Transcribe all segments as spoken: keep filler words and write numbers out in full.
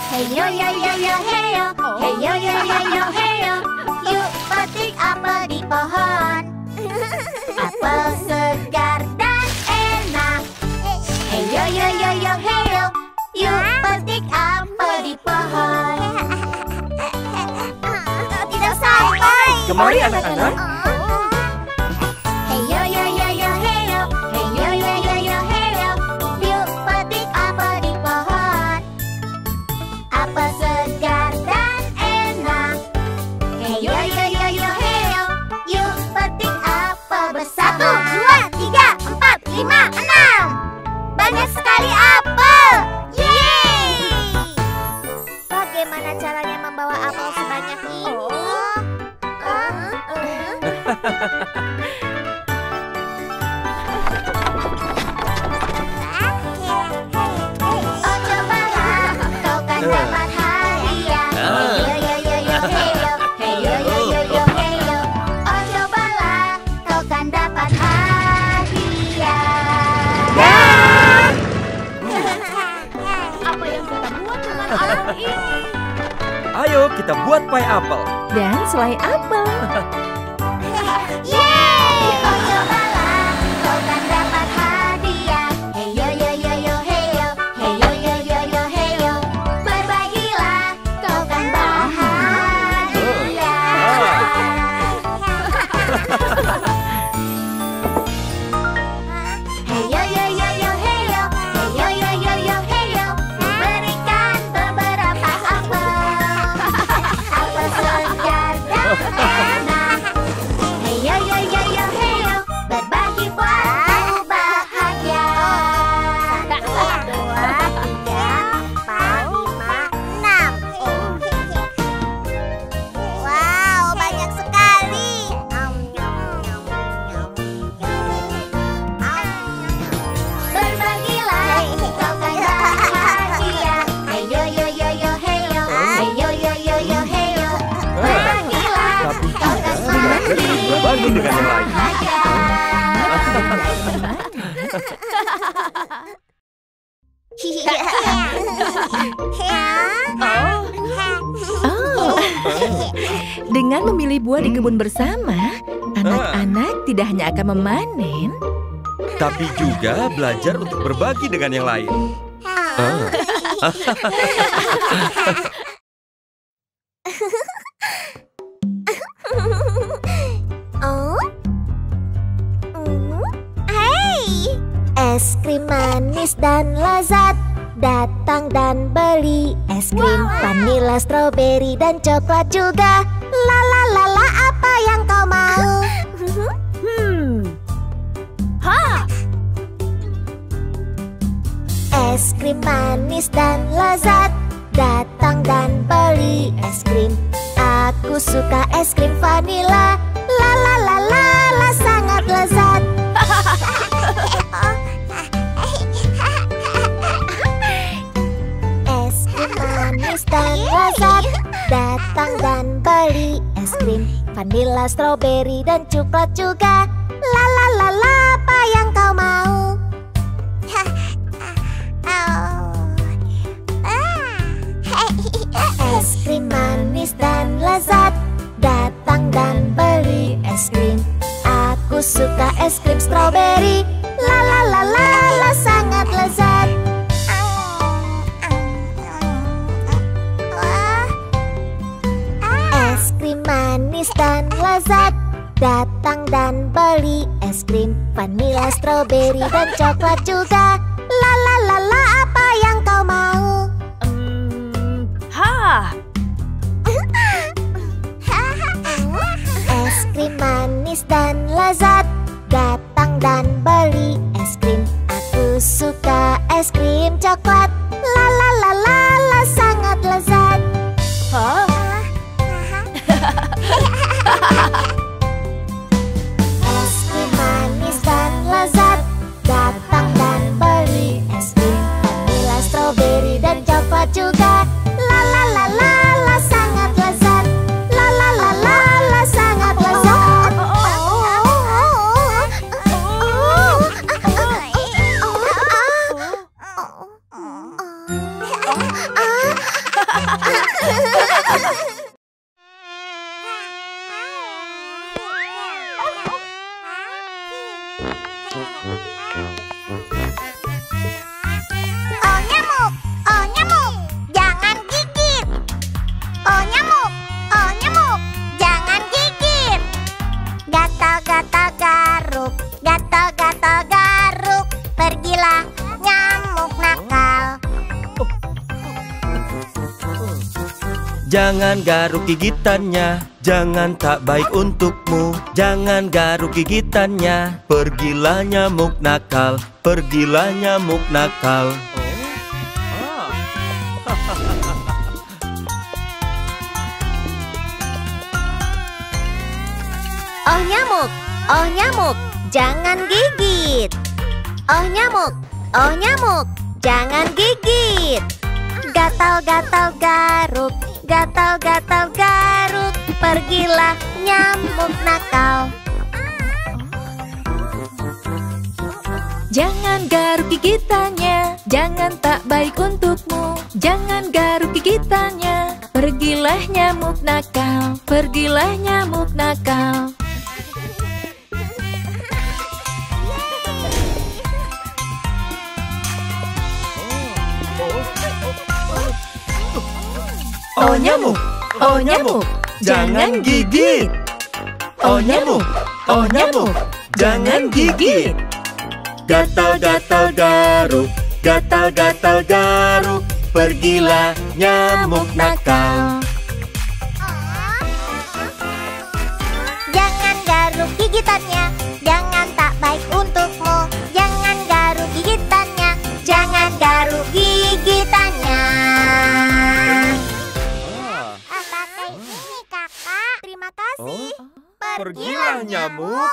Hey yo yo yo yo hey yo, hey yo yo yo yo hey yo. Yuk petik apel di pohon. Apel segar dan enak. Hey yo yo yo yo hey yo. Yuk petik apel di pohon. Tidak sampai. Kemari anak-anak. Hey yo yo yo yo hey yo, hey yo yo yo yo hey yo. Yuk petik apel di pohon. Apel segar dan enak. Hey yo yo yo yo hey yo. Yuk petik apel bersama. Satu, dua, tiga, empat, lima, enam. Banyak sekali apel. Yeay! Bagaimana caranya membawa apel sebanyak ini? Oh cobalah, kau kan dapat hadiah. Hey yo yo yo yo hey yo, hey yo yo yo yo hey yo. Oh cobalah, kau kan dapat hadiah. Apa yang kita buat dengan apel ini? Ayo kita buat pie apel. Dan selai apel. Yeay! Oh cobalah, kau kan dapat hadiah. Hey yo yo yo yo hey yo, hey yo yo yo yo hey yo. Berbagilah, kau kan bahagia. Hey yo yo yo yo hey yo, hey yo yo yo yo hey yo. Berikan beberapa apel, apel segar dan enak. Hey yo yo yo yo hey yo, berbagi buatku bahagia. Satu, dua, tiga, empat, lima, enam. Wow, banyak sekali. Berbagilah, kau kan bahagia. Hey yo yo yo yo hey yo, hey yo yo yo yo hey yo. Berbagilah, kau kan semakin Berbagi dengan yang lain. bahagia. Oh, dengan memilih buah di kebun bersama, anak-anak tidak hanya akan memanen, Tapi juga belajar untuk berbagi dengan yang lain. Ah. Oh? Mm, Hey! Es krim manis dan lezat. Datang dan beli es krim vanila, stroberi, dan coklat juga. La la la la, apa yang kau mau? hmm, ha, Es krim manis dan lezat. Datang dan beli es krim. Aku suka es krim vanila. La la la la la, sangat lezat. Es krim manis dan lezat. Datang dan beli es krim vanila, stroberi, dan coklat juga. La la la la, apa yang kau mau? Es krim manis dan lezat. Datang dan beli es krim. Aku suka es krim stroberi. La la la la la, sangat lezat. Es krim manis dan lezat. Datang dan beli es krim vanila, stroberi, dan coklat juga. La la la la, apa yang kau mau? hmm, ha, Es krim manis dan lezat. Datang dan beli es krim. Aku suka es krim coklat. La la la la la, sangat lezat. ha. Es krim manis dan lezat. Datang dan beli es krim vanila, stroberi, dan coklat juga. La la la la la, sangat lezat. La la la la la, sangat lezat. Jangan garuk gigitannya, jangan tak baik untukmu. Jangan garuk gigitannya, pergilah nyamuk nakal, pergilah nyamuk nakal. Oh nyamuk, oh nyamuk, jangan gigit. Oh nyamuk, oh nyamuk, jangan gigit. Gatal-gatal garuk, gatal-gatal garuk, pergilah nyamuk nakal. Jangan garuk gigitannya, jangan tak baik untukmu. Jangan garuk gigitannya, pergilah nyamuk nakal, pergilah nyamuk nakal. Oh nyamuk, oh nyamuk, jangan gigit. Oh nyamuk, oh nyamuk, jangan gigit. Gatal-gatal garuk, gatal-gatal garuk, pergilah nyamuk nakal. Jangan garuk gigitannya, jangan tak baik untukmu. Jangan garuk gigitannya, jangan garuk gigitannya. Ah, pakai ini kakak. Terima kasih. Pergilah nyamuk.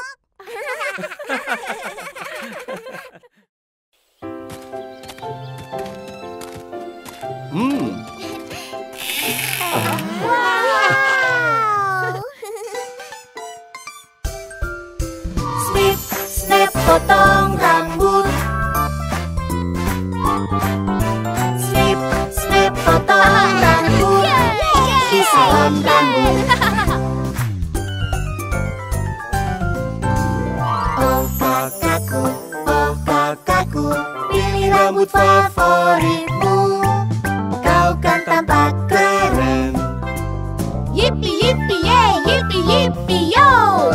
Hmm. Wow. Snip, snip, potong rambut. Snip, snip, potong rambut. Sisakan rambut. Oh kakakku, oh kakakku, pilih rambut favoritmu. Kau kan tampak keren. Yippee, yippee, yay, yippee, yippee, yo.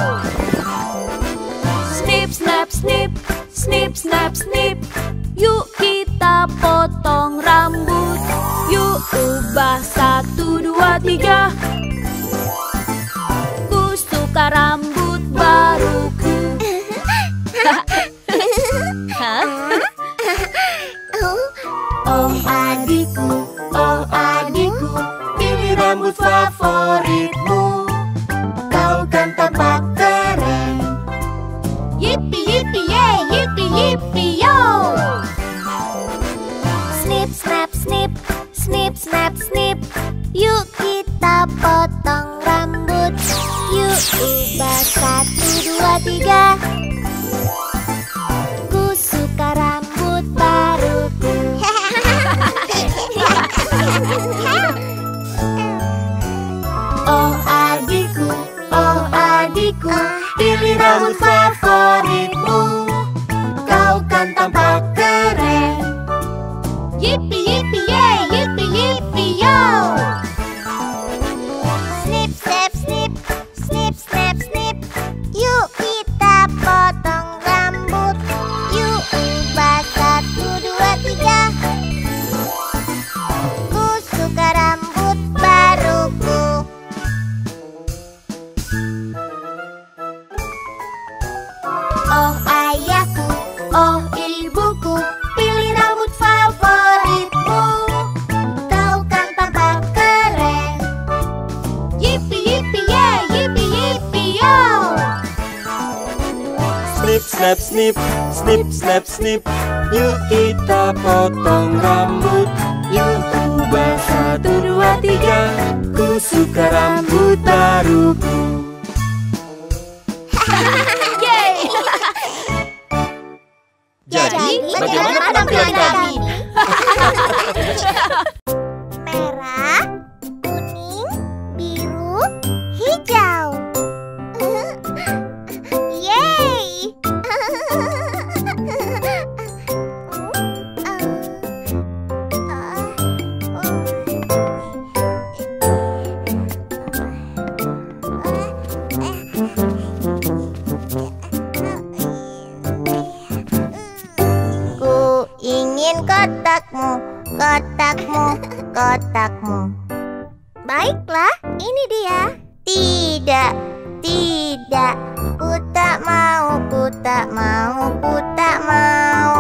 Snip, snap, snip, snip, snap, snip. Yuk kita potong rambut. Yuk ubah satu, dua, tiga. Ku suka rambut baruku. Oh adikku, oh adikku, pilih rambut favoritmu. Kau kan tampak keren. Yippee, yippee, yay, yippee, yippee, yo. Snip, snap, snip, snip, snap, snip. Yuk kita potong rambut. Yuk ubah satu, dua, tiga. Ku suka rambut baruku. Oh adikku, oh adikku, pilih rambut favoritmu. Kau kan tampak keren. Yippee, yippee, yay, yippee, yippee, yo. Snip, snap, snip, snip, snap, snip. Yuk kita potong rambut. Yuk ubah satu, dua, tiga. Ku suka rambut baruku. Oh ayahku, oh ibuku, pilih rambut favoritmu. Kau kan tampak keren. Yippee, yippee, yay, yippee, yippee, yo. Snip, snap, snip, snip, snap, snip. Yuk kita potong rambut. Yuk ubah satu, dua, tiga. Ku suka rambut baruku. Jadi, bagaimana penampilan kami? Merah, kuning, biru, hijau. Yeay! Ku ingin kotakmu, kotakmu, kotakmu. Baiklah, ini dia. Tidak, tidak, ku tak mau, ku tak mau, ku tak mau.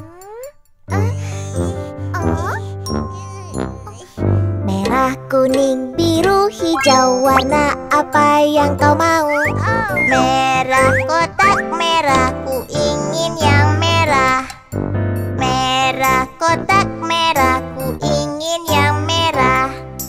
Merah, kuning, biru, hijau, warna apa yang kau mau? Merah, kotak merah, ku ingin yang merah. Merah, kotak merah, ku ingin yang merah.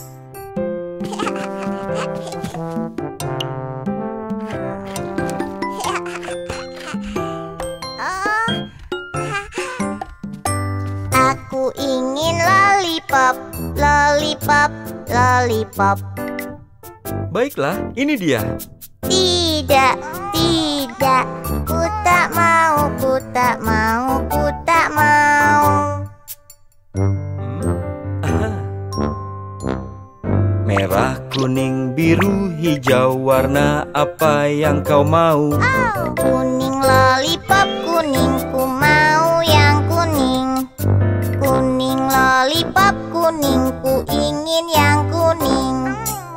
Aku ingin lollipop, lollipop, lollipop. Baiklah, ini dia. Tidak, tidak, ku tak mau, ku tak mau, ku tak mau. Merah, kuning, biru, hijau, warna apa yang kau mau? Kuning lollipop, kuning, ku mau yang kuning. Kuning lollipop, kuning, ku ingin yang kuning.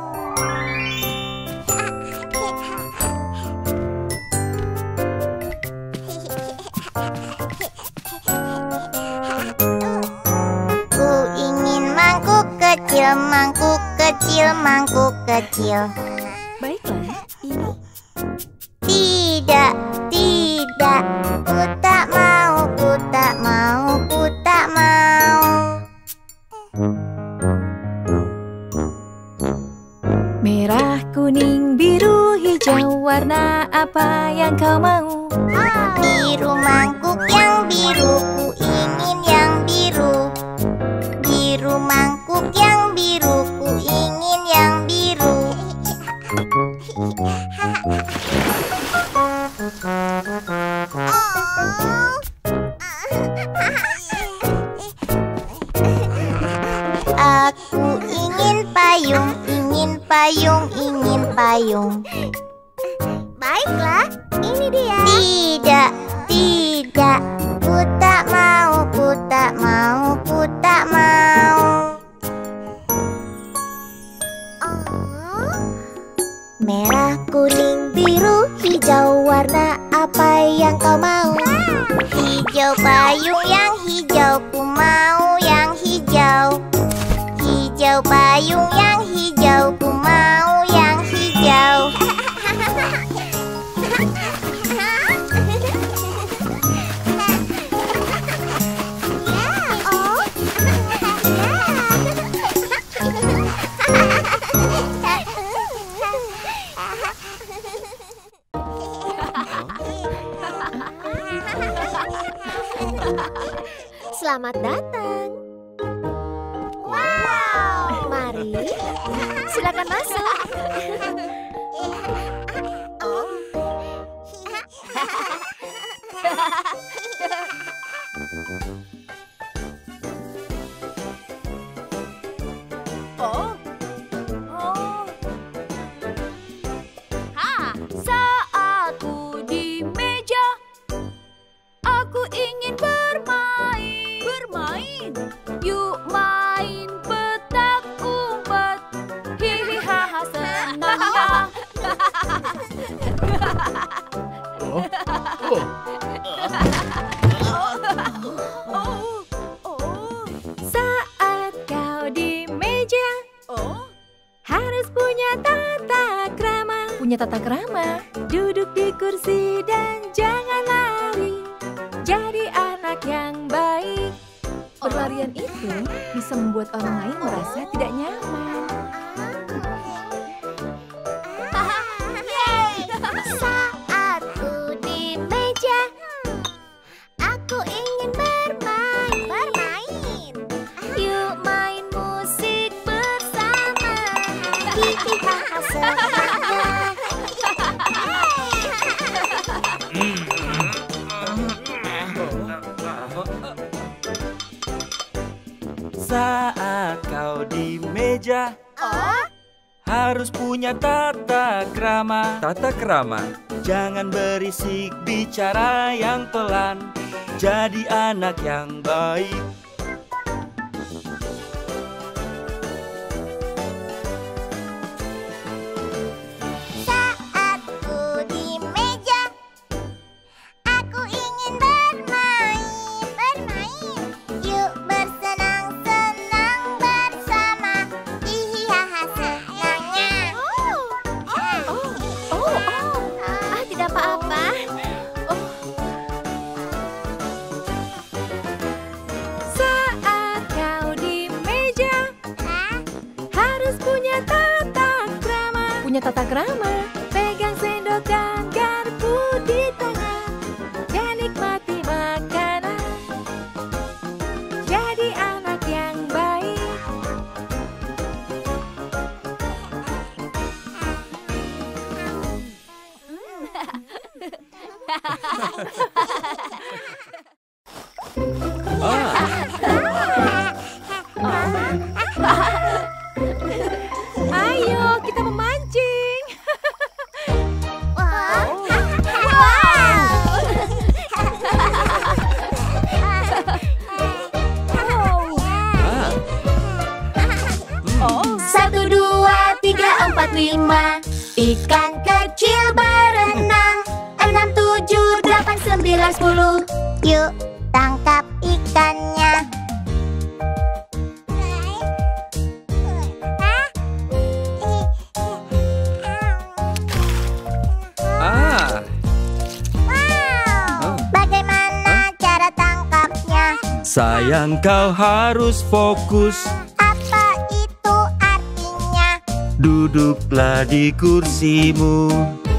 Ku ingin mangkuk kecil, mangkuk kecil, mangkuk kecil. Baiklah, ini. Tidak, tidak, ku tak mau, ku tak mau, ku tak mau. Merah, kuning, biru, hijau, warna apa yang kau mau? Biru mangkuk yang biru, ku ingin yang biru. Biru mangkuk yang biru, ku ingin yang biru. Aku ingin payung, ingin payung, ingin payung. Baiklah, ini dia. Tidak, tidak, ku tak mau, ku tak mau, ku tak mau. Merah, kuning, biru, hijau, warna apa yang kau mau? Hijau payung yang hijau, ku mau yang hijau. Hijau payung yang hijau, ku mau yang hijau. Selamat datang. Wow, mari, silakan masuk. Oh. Oh. Ha, saat ku di meja, aku ingin bermain. Bermain? Yuk main petak umpet. Hihi haha senangnya. Oh, oh. Oh, oh. Saat kau di meja, oh, harus punya tata krama. Punya tata krama, duduk di kursi dan jangan lari. Jadi anak yang baik. Berlarian itu bisa membuat orang lain merasa tidak nyaman. Saat ku di meja, aku ingin bermain. Bermain. Yuk main musik bersama. Hihi haha senangnya. Saat kau di meja, harus punya tata krama. Tata krama? Jangan berisik, bicara yang pelan. Jadi anak yang baik. punya tata krama. Pegang sendok dan garpu di tangan, dan nikmati makanan. Jadi anak yang baik. Ayo, kita memancing. Satu, dua, tiga, empat, lima. Ikan kecil berenang. Enam, tujuh, delapan, sembilan, sepuluh. Yuk, tangkap ikannya. Ah, Wow, bagaimana cara tangkapnya? sayang kau harus fokus. Apa itu artinya? Duduklah di kursimu.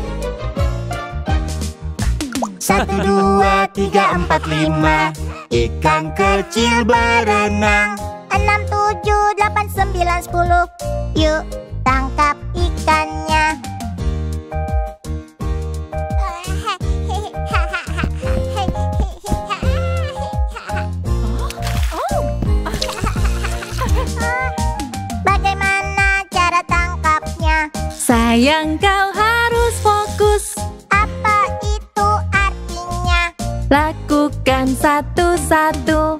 Satu, dua, tiga, empat, lima. Ikan kecil berenang. Enam, tujuh, delapan, sembilan, sepuluh. Yuk, tangkap ikannya. Bagaimana cara tangkapnya? Sayang, kau harus fokus. Apa itu artinya? Lakukan satu-satu.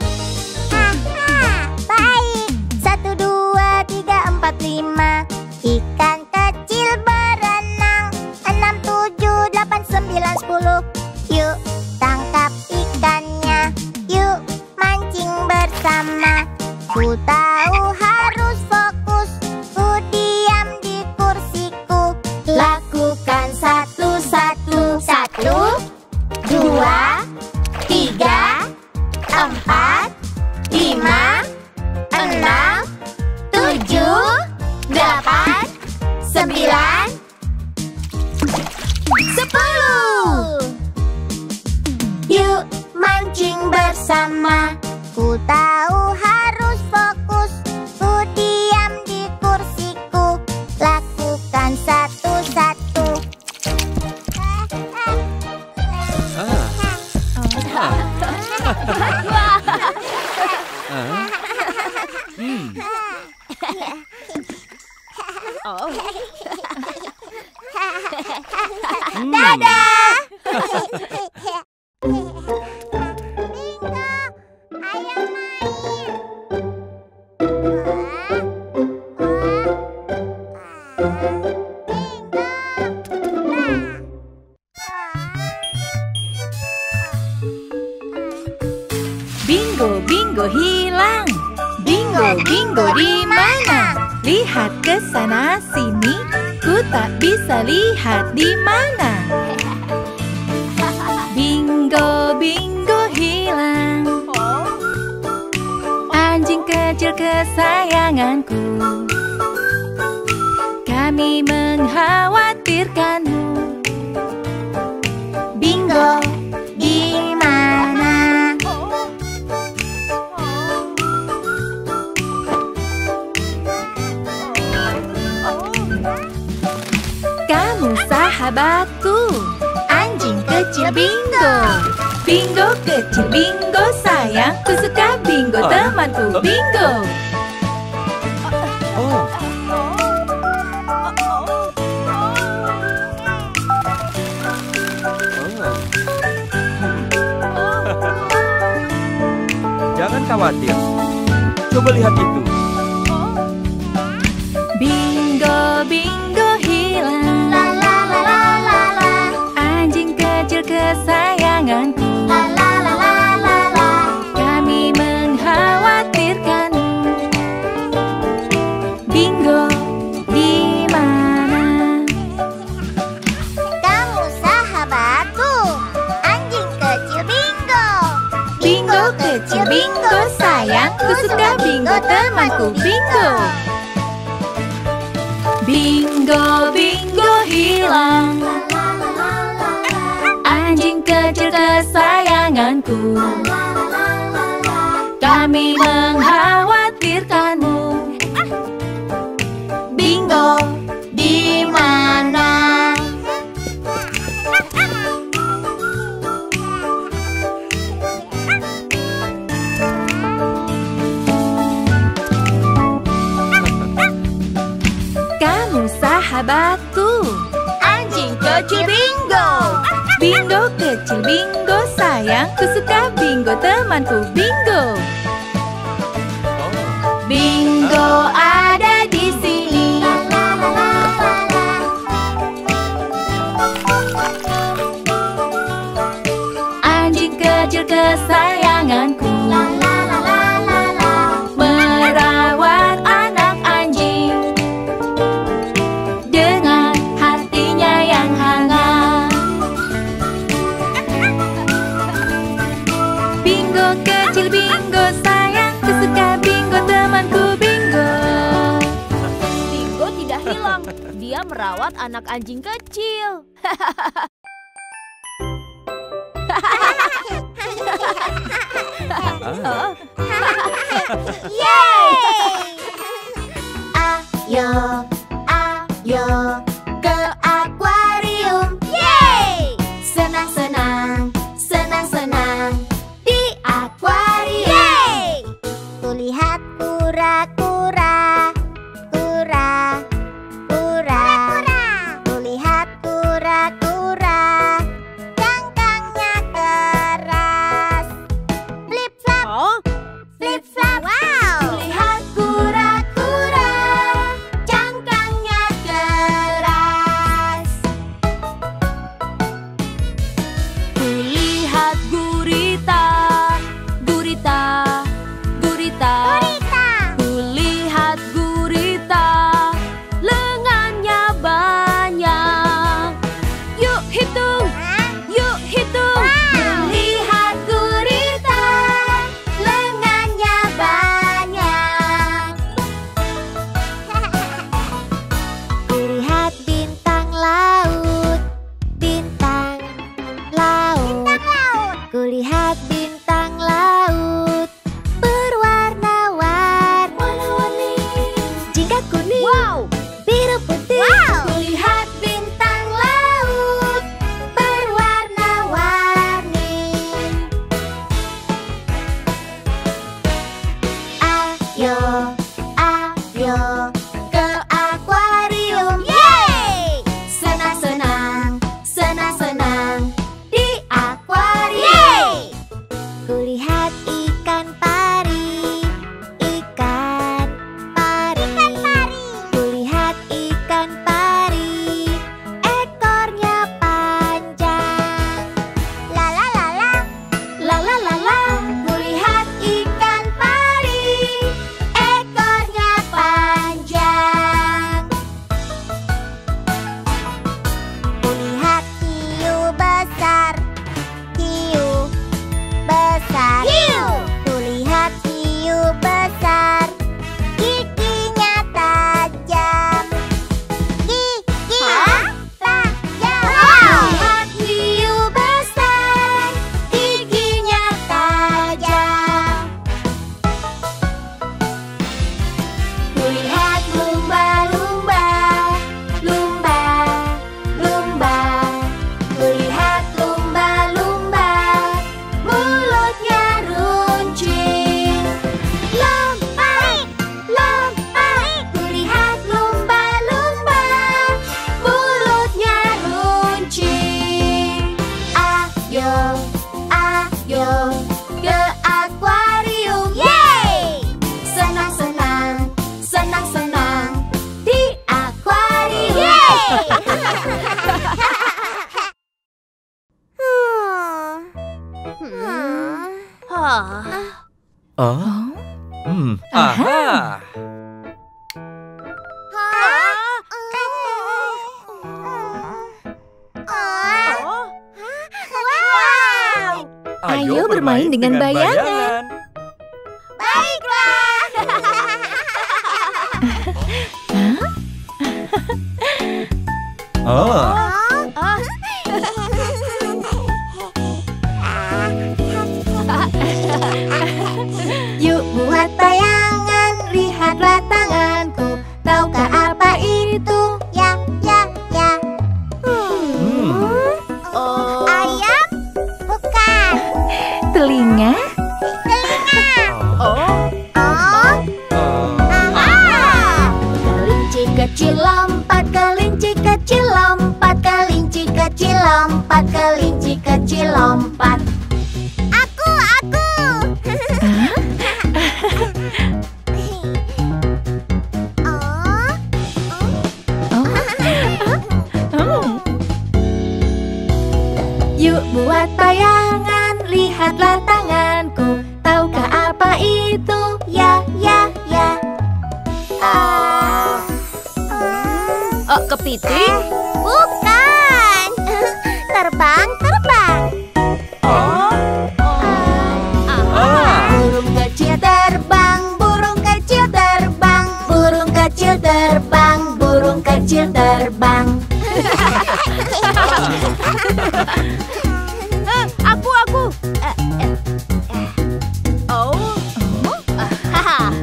Haha, baik. Satu, dua, tiga, empat, lima. Ikan kecil berenang. Enam, tujuh, delapan, sembilan, sepuluh. Yuk, tangkap ikannya. Yuk, mancing bersama. Ku tahu harus fokus. Ku diam di kursiku. Lakukan satu-satu. Satu, dua, tiga, empat, lima, enam, tujuh, delapan, sembilan, sepuluh. Yuk, mancing bersama. Ku tahu harus fokus. Ku diam di kursiku. Lakukan satu-satu. Dadah! Bingo, ayo main. Bingo, bingo hilang. Bingo, bingo di mana? Lihat ke sana sini. Ku tak bisa lihat di mana. Bingo, bingo hilang. Anjing kecil kesayanganku. Kami mengkhawatirkanmu. Bingo, Di mana? kamu sahabatku. Anjing kecil bingo. Bingo kecil bingo sayang. Ku suka bingo temanku bingo. oh, jangan khawatir. Coba lihat itu. Bingo, bingo hilang. La la la la la la. Anjing kecil kesayanganku. La la la la la la. Kami mengkhawatirkanmu. Bingo, di mana? Kamu sahabatku. Anjing kecil bingo. Bingo kecil bingo sayang. Ku suka bingo temanku bingo. Bingo, bingo hilang. Anjing kecil kesayanganku, kami mengkhawatirkanmu. Bingo, di mana? Kamu sahabatku, anjing kecil Bingo. Bingo kecil, Bingo sayang, ku suka Bingo temanku, Bingo. Bingo ada di sini. Anjing kecil kesayanganku, merawat anak anjing dengan hatinya yang hangat. Bingo kecil, Bingo sayang, ku suka Bingo temanku, Bingo. Bingo tidak hilang. Dia merawat anak anjing kecil. Ayo, ayo ke akuarium. Yeay! Senang-senang, senang-senang di akuarium. Yeay! Tuh lihat kura-kura, kura, kura. Tuh lihat kura-kura, cangkangnya keras. Flip-flap, flip-flap. Wow! Tuh lihat kura-kura, cangkangnya keras. Tuh lihat gurita, gurita, gurita. Tuh lihat gurita, lengannya banyak. Yuk hitung, yuk hitung. Tuh lihat gurita, lengannya banyak. Kulihat bintang laut, bintang laut. Kulihat bintang laut berwarna-warni. Jingga kuning, Wow! biru putih. Kulihat bintang laut berwarna-warni. Ayo, ayo ke akuarium. Yeay! Senang-senang, senang-senang di akuarium. Kulihat ikan pari, ikan pari. Kulihat ikan pari, ekornya panjang. La la la la, la la la la. Kulihat ikan pari, ekornya panjang. Kulihat hiu besar, hiu besar. Kulihat hiu besar, giginya tajam. Giginya tajam. Kulihat hiu besar, giginya tajam. Kulihat lumba-lumba, lumba, lumba. Kulihat lumba-lumba, mulutnya runcing. Lompat, lompat. Kulihat lumba-lumba, mulutnya runcing. Ayo, ayo ke akuarium. Yeay! Senang-senang, senang-senang di akuarium. Yeay! Oh, hmm, aha. Ayo bermain dengan bayangan. Baiklah. Oh. Ah, Yuk buat bayangan, lihatlah tanganku. Tahukah apa itu? Ya, ya, ya. Hmm. oh. Ayam? Bukan. Telinga? Oh. Oh, Oh. kelinci kecil lompat, kelinci kecil lompat, kelinci kecil lompat, kelinci kecil lompat. Aku, aku. Oh. Yuk buat bayangan, lihatlah tanganku. Tahukah apa itu? Ya, ya, ya. Ah. Oh, kepiting? Bukan. Terbang, terbang. Oh. Ah. Burung kecil terbang, burung kecil terbang, burung kecil terbang, burung kecil terbang. Eh, aku, aku. Eh, eh, eh. Oh. Haha.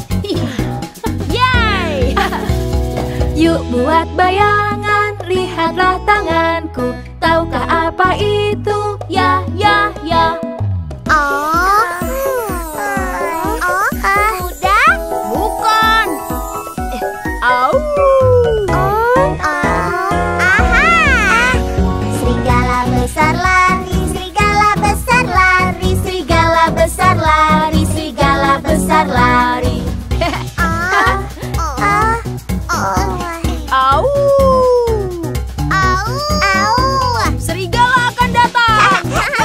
Yay! Yuk buat bayangan, lihatlah tanganku. Tahukah apa itu? Ya, ya, ya. Oh, oh, kuda? Bukan. Eh, au. Oh, aha! Serigala besar lari, serigala besar lari, serigala besar lari, serigala besar lari. Ah, ah, oh. Au. Au, au. Serigala akan datang.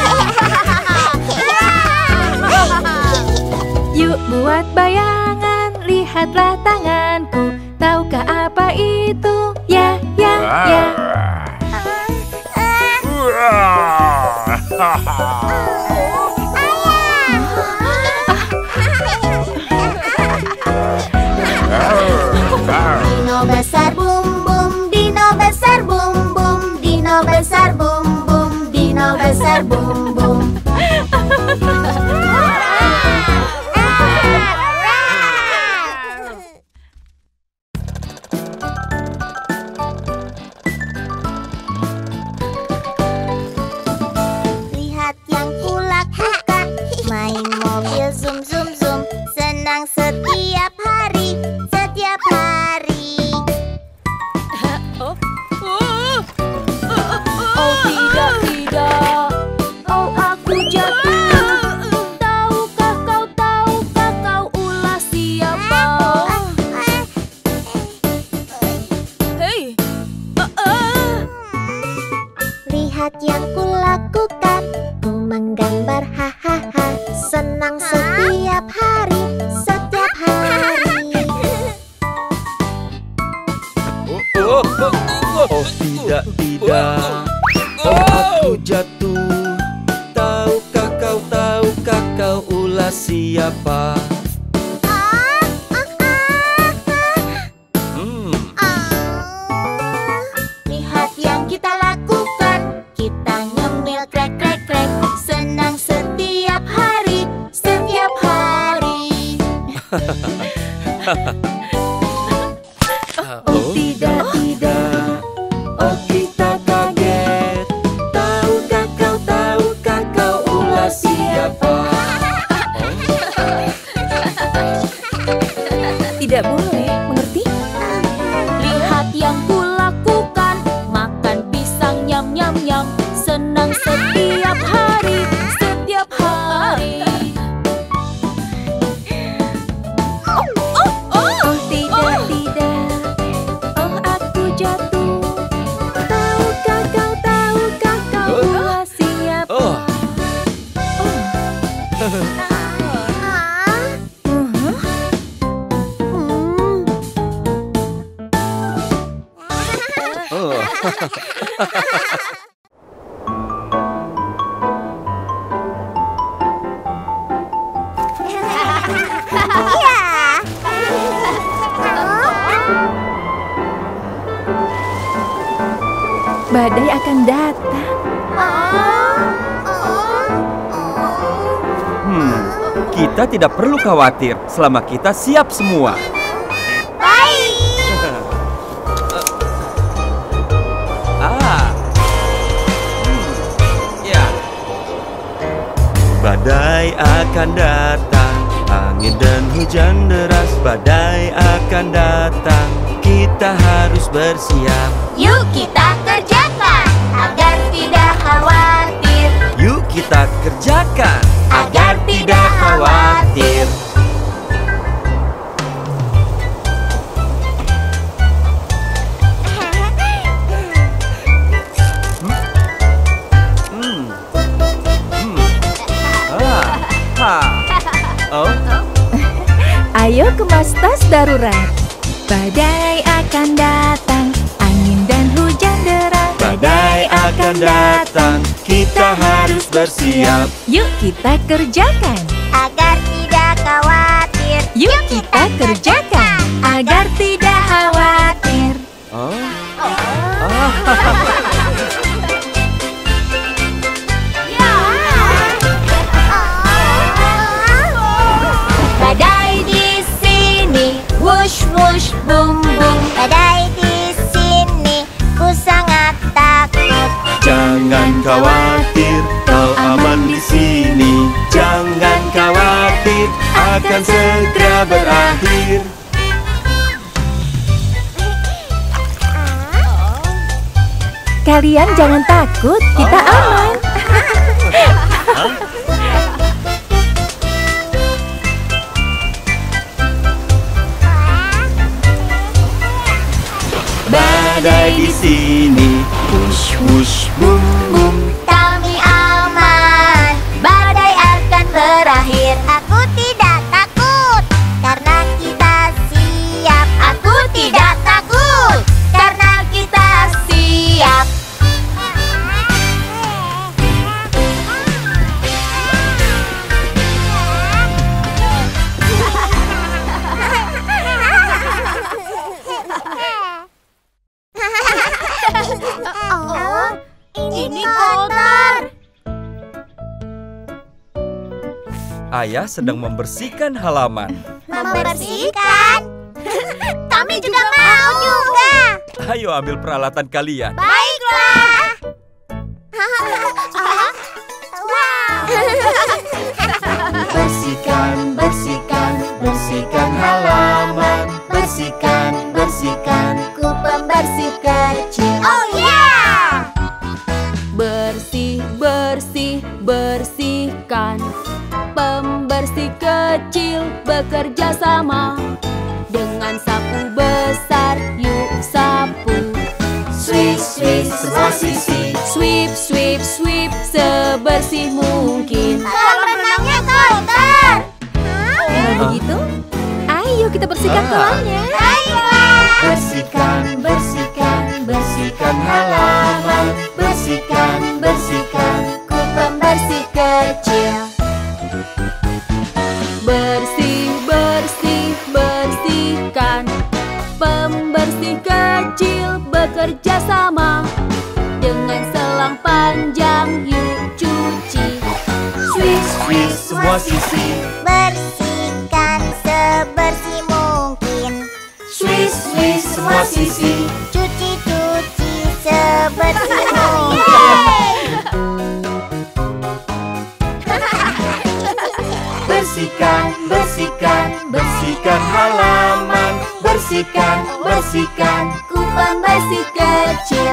Yuk buat bayangan, lihatlah tanganku. Tahukah apa itu? Ya, ya, ya. Dino besar bum bum, dino besar bum bum, dino besar bum bum, dino besar bum bum. Lihat yang kulakukan, main mobil zoom zoom zoom, senang setiap hari, setiap hari. Oh. Oh, tidak, tidak. Oh, aku jatuh. Tahukah kau, tahukah kau ulas siapa? Hei. Ah, ah. Lihat yang kulakukan, ku menggambar hahaha, senang setiap hari, setiap hari. Oh, oh, oh, oh, tidak, tidak. Oh, aku jatuh. Tahukah kau, tahukah kau ulas siapa? Hmm. Lihat yang kita lakukan, kita ngemil krek krek krek, senang setiap hari, setiap hari. Oh, tidak, tidak. Oh, kita kaget. Tahukah kau, tahukah kau ulas siapa? Tidak boleh, mengerti? Lihat yang kulakukan, makan pisang nyam nyam nyam, senang setiap hari, setiap hari. Oh tidak, tidak. Oh aku jatuh. Tahukah kau, tahukah kau Oh. ulas siapa? Oh. Oh. badai akan datang. Hmm, kita tidak perlu khawatir selama kita siap semua. Baik. Ah, hmm, ya. Badai akan datang, angin dan hujan deras. Badai akan datang, kita harus bersiap. Yuk kita kerjakan agar tidak khawatir. Yuk kita kerjakan agar tidak khawatir. Hmm. Hmm. Ah. Ha. Oh. Ayo kemas tas darurat. Badai akan datang, angin dan hujan deras. Badai akan datang, kita harus bersiap. Yuk kita kerjakan. Agar tidak khawatir. Yuk kita kerjakan agar tidak khawatir. Oh. Ah. Badai di sini, wush wush bum bum. Badai di sini, ku sangat takut. Jangan khawatir, kau aman di sini. Jangan khawatir, akan segera berakhir. Kalian jangan takut, kita aman. Badai di sini, wush wush bum bum. Kami aman, badai akan berakhir. Aku tidak takut, karena kita siap. Aku tidak takut, karena kita siap. Oh, ini kotor. Ayah sedang membersihkan halaman. Membersihkan? Kami juga mau juga. Ayo ambil peralatan kalian. Baiklah. Wow. Bersihkan, bersihkan, bersihkan halaman. Bersihkan, bersihkan. Ku pembersih kecil. Oh ya. Bersih, bersih, bersihkan. Pembersih kecil bekerja sama. Dengan sapu besar, yuk sapu. Sweep, sweep, semua sisi. Sweep, sweep, sweep, sebersih mungkin. Kolam renangnya kotor. Kalau begitu, ayo kita bersihkan Ah. kolamnya. Baiklah. Bersihkan, bersihkan, bersihkan halaman. Bersihkan, bersihkan. Ku pembersih kecil. Bersih, bersih, bersihkan. Pembersih kecil bekerja sama. Dengan selang panjang, yuk cuci. Sweep, sweep, semua sisi. Bersihkan sebersih mungkin. Sweep, sweep, semua sisi. Cuci-cuci sebersih mungkin. Bersihkan, bersihkan, bersihkan halaman. Bersihkan, bersihkan. Ku pembersih kecil.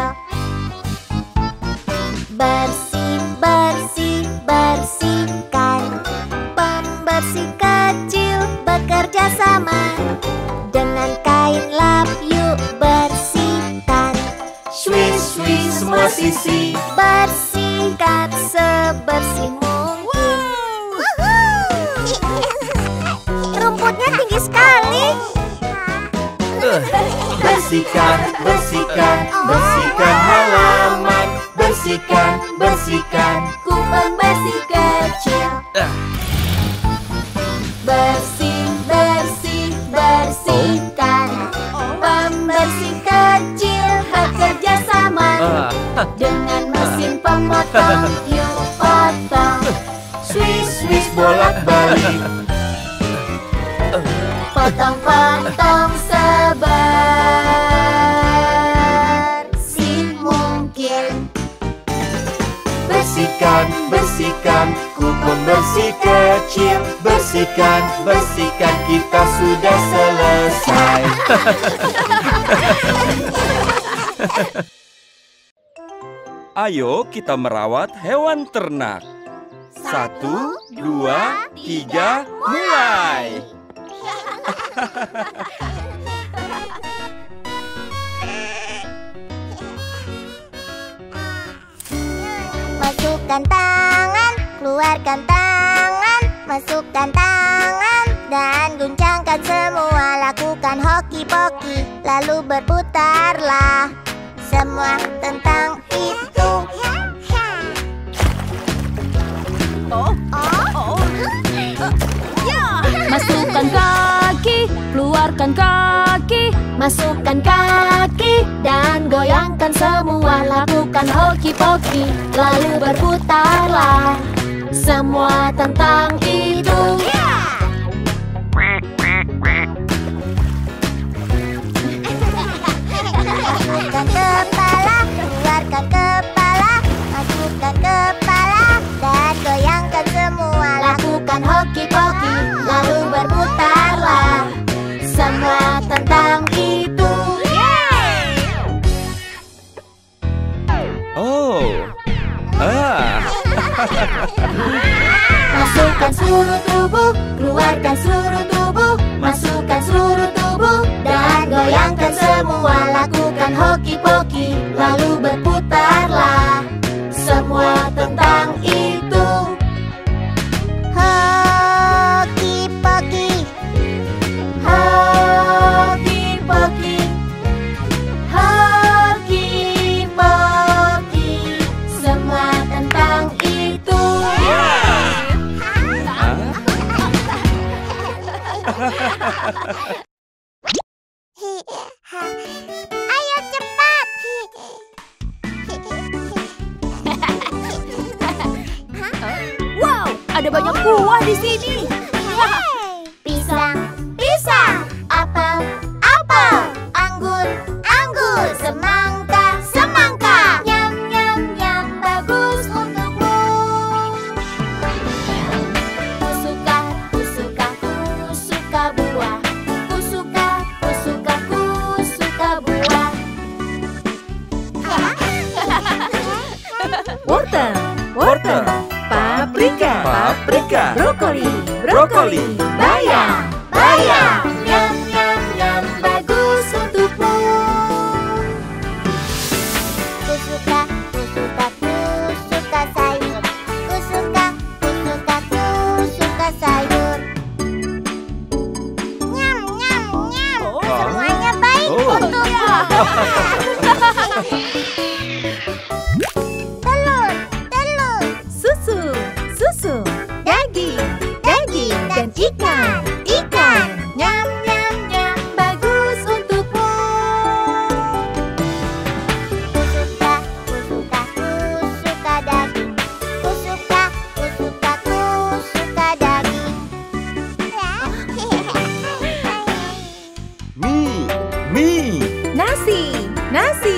Bersih, bersih, bersihkan. Pembersih kecil bekerja sama. Dengan kain lap yuk bersihkan. Sweep, sweep, semua sisi. Bersihkan sebersih mungkin. Rumputnya tinggi sekali. Uh, Bersihkan, bersihkan, bersihkan halaman. Bersihkan, bersihkan. Ku pembersih kecil. Ah. Bersih, bersih, bersihkan. Pembersih kecil bekerja sama. Ah. potong, yuk potong. Swish, swish bolak-balik. Potong-potong sebersih mungkin. Bersihkan, bersihkan, ku pembersih kecil. Bersihkan, bersihkan, kita sudah selesai. Ayo kita merawat hewan ternak. Satu, dua, tiga, mulai. Masukkan tangan, keluarkan tangan. Masukkan tangan dan guncangkan semua. Lakukan hoki-poki, lalu berputarlah. Semua tentang itu. Masukkan kaki, keluarkan kaki. Masukkan kaki dan goyangkan semua. Lakukan hoki-poki, lalu berputarlah. Semua tentang itu. Masukkan kepala, keluarkan kepala. Masukkan kepala dan goyangkan semua. Lakukan hoki-poki, lalu berputarlah. Semua tentang itu. Oh, ah. Masukkan seluruh tubuh, keluarkan seluruh tubuh. Masukkan seluruh tubuh dan goyangkan semua. Lakukan hoki-poki, lalu berputarlah. Semua tentang itu. Hoki-poki, Hoki-poki, hoki-poki. Semua tentang itu. ayo cepat. Wow, ada banyak buah di sini. Pisang, pisang. Apel, apel. Anggur, anggur. Semangka, semangka. Nyam, nyam, nyam. Bagus untukmu. Ku suka, ku suka, ku suka buah. Ku suka, ku suka, ku suka buah. Wortel, Wortel, paprika, paprika, brokoli, brokoli, bayam, bayam. Nyam, nyam, nyam. Bagus untukmu. Ku suka, ku suka, ku suka sayur. Ku suka, ku suka, ku suka sayur. Nyam, nyam, nyam. Semuanya baik Oh. untukmu. Telur, telur. susu, susu, daging, daging, dan ikan, ikan. Nyam, nyam, nyam. Bagus untukmu. Ku suka, ku suka, ku suka daging. Ku suka, ku suka, ku suka daging. mie, mie, Nasi, nasi,